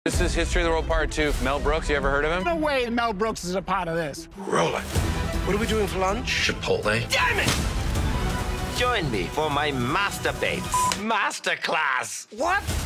This is History of the World Part 2. Mel Brooks, you ever heard of him? No way Mel Brooks is a part of this. Roll it. What are we doing for lunch? Chapotle. Damn it! Join me for my master baits masterclass. What?